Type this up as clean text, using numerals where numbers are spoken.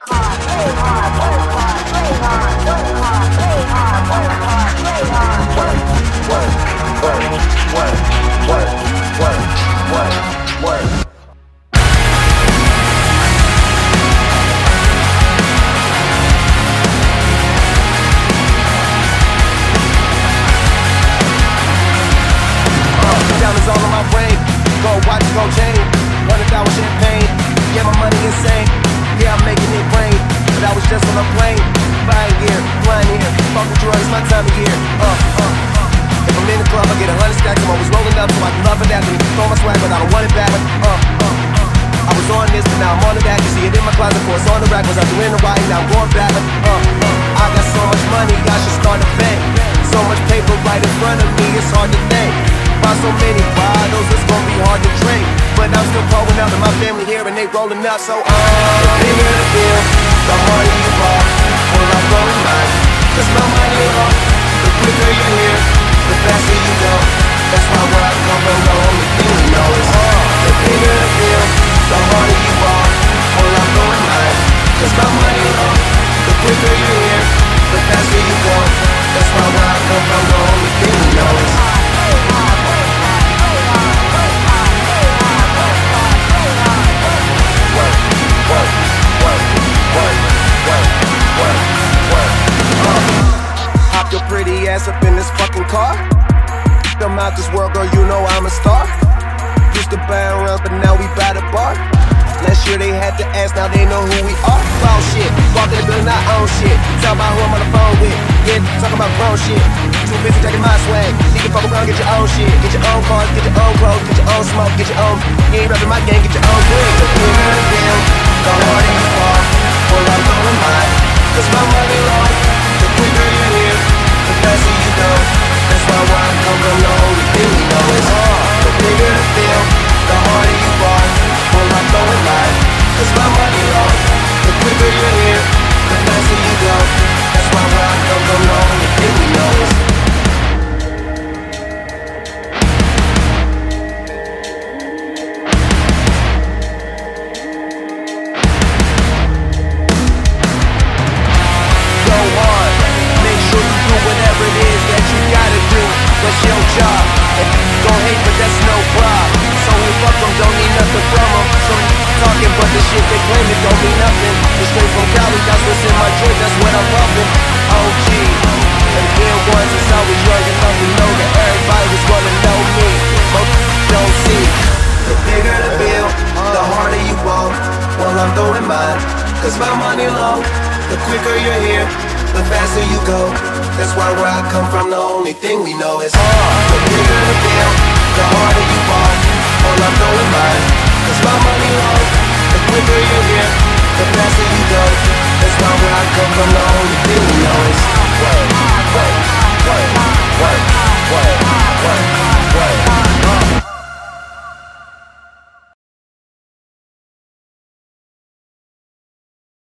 Diamonds all on my brain, gold watch, gold chain, $100 champagne, yeah, my money insane, yeah, I'm making it rain, but I was just on a plane, buying gear, flying here, fucking drugs, my time of year, If I'm in the club, I get 100 stacks, I'm always rolling up, so I can love it after me, throw my swag, but I don't want it back, I was on this, but now I'm on the back, you see it in my closet, for it's on the rack, was out doing the right, now I'm going back, I got so much money, I should start a bank, so much paper right in front of me, it's hard to think. Buy so many bottles, it's gonna be hard to drink. But I'm still pouring out to my family here and they rolling up. So the bigger the bill, the harder you fall. Well, I'm going mine, cause my money long. The quicker you're here, the faster you go. That's why where I come from, the only thing we know is the bigger the bill, the harder you fall. Well, I'm going mine, cause my money long. The quicker you're here, the faster you go. That's why where I come from, the only thing we know is hop your pretty ass up in this fucking car. I'm out this world, girl, you know I'm a star. Used to buy rounds, but now we buy the bar. Last year they had to ask, now they know who we are. Ball shit, walk in the building, I own shit. Talk about who I'm on the phone with, yeah, talk about grown shit. Too busy taking my swag, you can fuck around, get your own shit. Get your own cars, get your own clothes, get your own smoke, get your own. You ain't reppin' my gang, get your own drink. The bigger the bill, the harder you fall. Well, I'm going mine, cause my money long. The quicker you're here, the faster you go. That's why where I come from, the only thing we know is the bigger the bill, the harder you fall. Well, I'm going mine, cause my money long. The quicker you're here, the faster you go. That's why where I come from, the only thing we know is go hard, make sure you do whatever it is that you gotta do. That's your job, and gon' hate but that's no problem. So we fuck them, don't need nothing from them. So talking but the shit they claim it don't mean nothing. It's straight from Cali, that's what's in my drink, that's what I'm bumping. OG, and real ones since I was young enough to know that everybody was gonna know me. Most don't see. The bigger the bill, the harder you fall. Well, I'm throwing mine, cause my money long. The quicker you're here, the faster you go. That's why where I come from, the only thing we know is the bigger the bill, the harder you fall. Well, I'm throwing mine, cause my money long. The quicker you're here, the faster